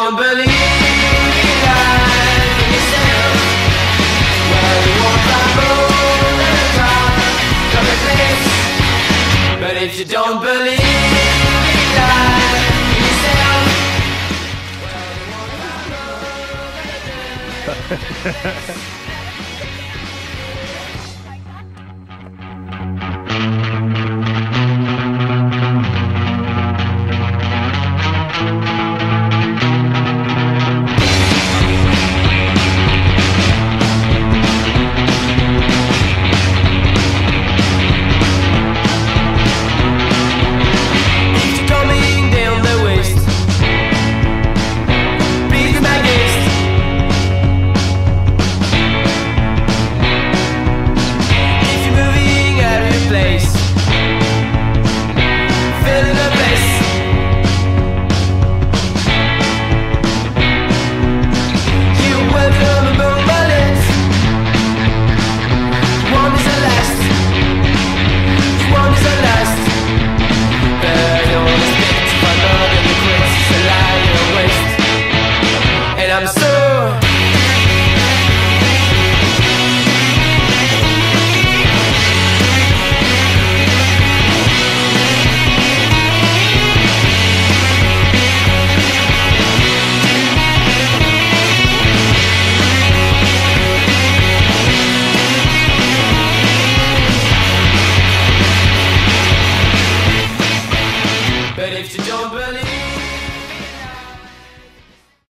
don't believe that in yourself, well, you won't find more than a drop of a place. But if you don't believe that in yourself, well, you won't find more than a drop. But if you don't believe